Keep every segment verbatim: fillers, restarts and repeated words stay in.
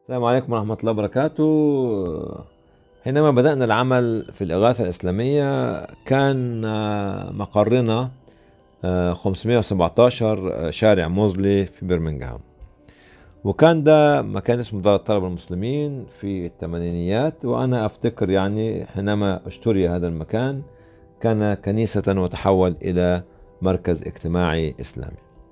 السلام عليكم ورحمة الله وبركاته. حينما بدأنا العمل في الإغاثة الإسلامية كان مقرنا خمسمائة وسبعة عشر شارع موزلي في برمنغهام، وكان ده مكان اسمه دار الطلبة المسلمين في الثمانينيات. وأنا أفتكر يعني حينما اشتري هذا المكان كان كنيسة وتحول إلى مركز اجتماعي إسلامي.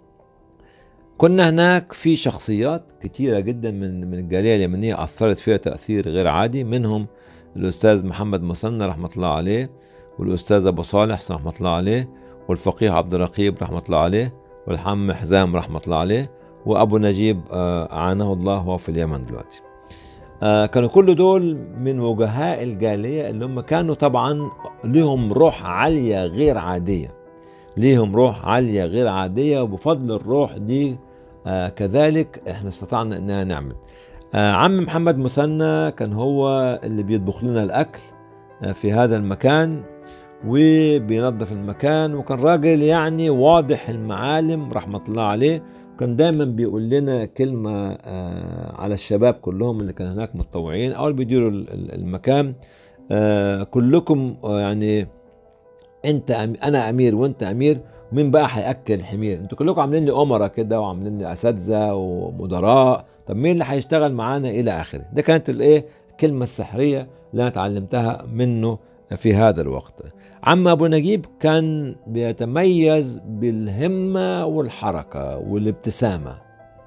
كنا هناك في شخصيات كتيرة جدا من من الجالية اليمنية أثرت فيها تأثير غير عادي، منهم الأستاذ محمد مثنى رحمة الله عليه، والأستاذ أبو صالح رحمة الله عليه، والفقيه عبد الرقيب رحمة الله عليه، والحم حزام رحمة الله عليه، وأبو نجيب أعانه الله وهو في اليمن دلوقتي. آه كانوا كل دول من وجهاء الجالية اللي هم كانوا طبعا لهم روح عالية غير عادية، ليهم روح عالية غير عادية، وبفضل الروح دي آه كذلك احنا استطعنا اننا نعمل. آه عم محمد مثنى كان هو اللي بيطبخ لنا الاكل آه في هذا المكان وبينظف المكان، وكان راجل يعني واضح المعالم رحمة الله عليه. كان دايما بيقول لنا كلمة آه على الشباب كلهم اللي كانوا هناك متطوعين او اللي بيديروا المكان، آه كلكم آه يعني انت أم... انا امير وانت امير، ومين بقى هياكل الحمير؟ انتوا كلكم عاملين لي امراء كده وعاملين لي اساتذه ومدراء، طب مين اللي هيشتغل معانا الى اخره؟ ده كانت الايه الكلمه السحريه اللي انا اتعلمتها منه في هذا الوقت. عم ابو نجيب كان بيتميز بالهمه والحركه والابتسامه،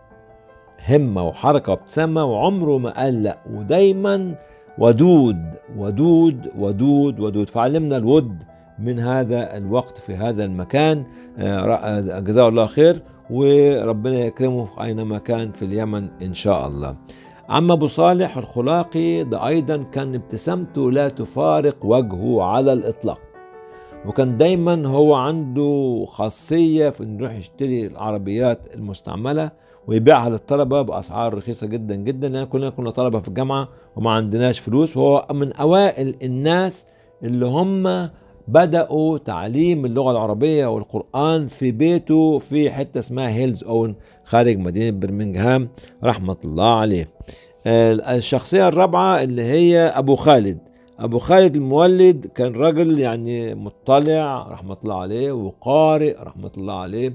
همه وحركه وابتسامه، وعمره ما قال لا، ودايما ودود ودود ودود ودود. فعلمنا الود من هذا الوقت في هذا المكان، جزاه الله خير وربنا يكرمه أينما كان في اليمن إن شاء الله. عم أبو صالح الخلاقي ده أيضا كان ابتسامته لا تفارق وجهه على الإطلاق، وكان دايما هو عنده خاصية في إنه يروح يشتري العربيات المستعملة ويبيعها للطلبة بأسعار رخيصة جدا جدا، لأن كلنا كنا طلبة في الجامعة وما عندناش فلوس. وهو من أوائل الناس اللي هم بدأوا تعليم اللغة العربية والقرآن في بيته في حتة اسمها هيلز أون خارج مدينة برمنغهام رحمة الله عليه. الشخصية الرابعة اللي هي أبو خالد. أبو خالد المولد كان رجل يعني مطلع رحمة الله عليه، وقارئ رحمة الله عليه،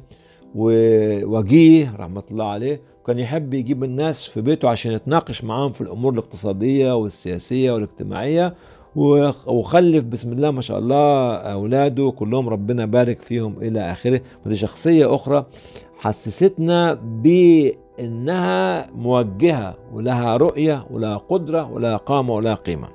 ووجيه رحمة الله عليه. كان يحب يجيب الناس في بيته عشان يتناقش معاهم في الأمور الاقتصادية والسياسية والاجتماعية، وخلف بسم الله ما شاء الله أولاده كلهم ربنا بارك فيهم إلى آخره. ودي شخصية أخرى حسستنا بأنها موجهة ولها رؤية ولها قدرة ولها قامة ولها قيمة.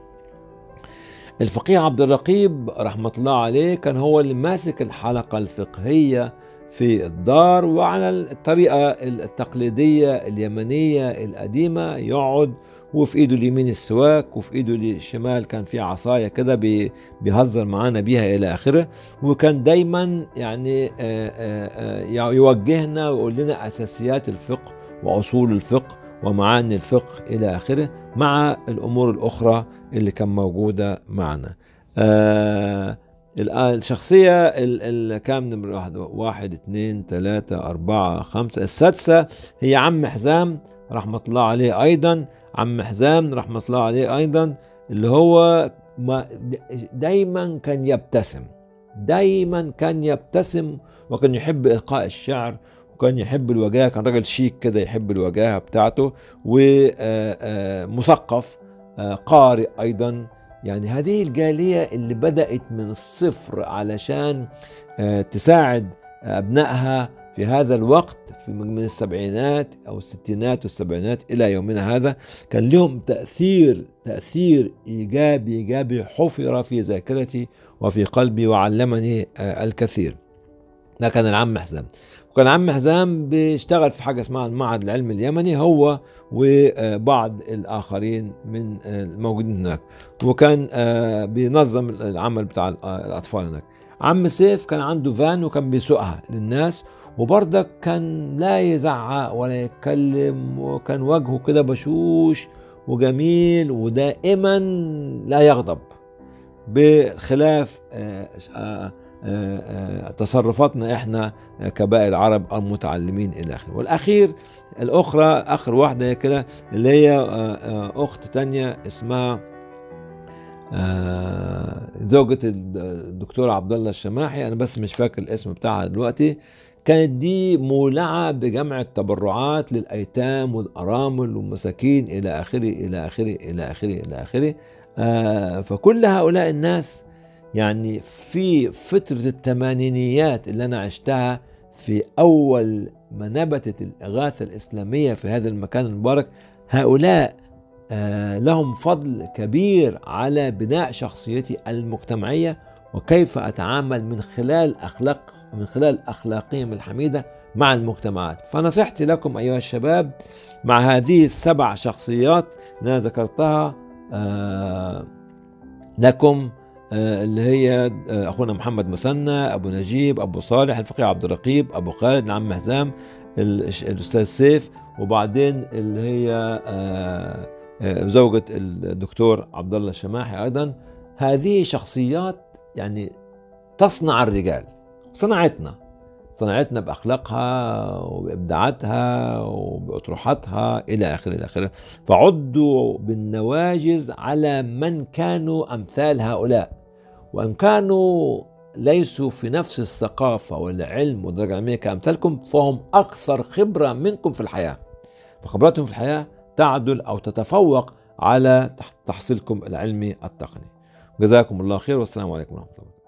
الفقيه عبد الرقيب رحمة الله عليه كان هو اللي ماسك الحلقة الفقهية في الدار، وعلى الطريقة التقليدية اليمنية القديمة يقعد وفي ايده اليمين السواك وفي ايده الشمال كان في عصاية كده بيهزر معانا بيها الى اخره. وكان دايما يعني آآ آآ يوجهنا ويقول لنا اساسيات الفقه واصول الفقه ومعاني الفقه الى اخره، مع الامور الاخرى اللي كان موجودة معنا. الشخصية اللي كان نمرة واحد واحد اثنين ثلاثة أربعة خمسة، السادسة هي عم حزام رحمة الله عليه أيضا. عم حزام رحمة الله عليه أيضا اللي هو دايما كان يبتسم، دايما كان يبتسم، وكان يحب إلقاء الشعر، وكان يحب الوجاهة. كان راجل شيك كده يحب الوجاهة بتاعته، ومثقف قارئ أيضا. يعني هذه الجالية اللي بدأت من الصفر علشان تساعد أبنائها في هذا الوقت في من السبعينات أو الستينات والسبعينات إلى يومنا هذا، كان لهم تأثير تأثير إيجابي إيجابي حفر في ذاكرتي وفي قلبي وعلمني الكثير. ده كان العم حزام. وكان عم حزام بيشتغل في حاجة اسمها المعهد العلمي اليمني هو وبعض الآخرين من الموجودين هناك، وكان بينظم العمل بتاع الأطفال هناك. عم سيف كان عنده فان وكان بيسوقها للناس، وبرضك كان لا يزعق ولا يتكلم، وكان وجهه كده بشوش وجميل ودائما لا يغضب، بخلاف تصرفاتنا احنا كباقي العرب المتعلمين الى اخره. والاخير الاخرى اخر واحده هي كده اللي هي اخت تانية اسمها زوجة الدكتور عبد الله الشماحي، انا بس مش فاكر الاسم بتاعها دلوقتي. كانت دي مولعة بجمع التبرعات للأيتام والأرامل والمساكين إلى آخره إلى آخره إلى آخره إلى آخره. آه فكل هؤلاء الناس يعني في فترة الثمانينيات اللي أنا عشتها في أول ما نبتت الإغاثة الإسلامية في هذا المكان المبارك، هؤلاء آه لهم فضل كبير على بناء شخصيتي المجتمعية وكيف أتعامل من خلال أخلاق من خلال أخلاقهم الحميدة مع المجتمعات. فنصيحتي لكم أيها الشباب مع هذه السبع شخصيات اللي أنا ذكرتها آه لكم، آه اللي هي آه أخونا محمد مثنى، أبو نجيب، أبو صالح، الفقيه عبد الرقيب، أبو خالد، العم هزام، الأستاذ سيف، وبعدين اللي هي آه آه زوجة الدكتور عبد الله الشماحي أيضا. هذه شخصيات يعني تصنع الرجال، صنعتنا صنعتنا بأخلاقها وبإبداعاتها وبأطروحاتها إلى آخره إلى آخره. فعدوا بالنواجز على من كانوا أمثال هؤلاء، وإن كانوا ليسوا في نفس الثقافة والعلم والدرجة العلمية كأمثالكم فهم أكثر خبرة منكم في الحياة، فخبراتهم في الحياة تعدل أو تتفوق على تحصيلكم العلمي التقني. جزاكم الله خير والسلام عليكم ورحمة الله.